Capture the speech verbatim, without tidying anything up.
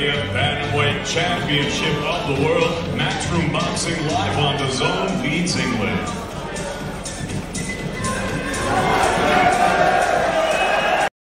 thirtieth Bantamweight Championship of the World. Matchroom Boxing live on the Zone leads England.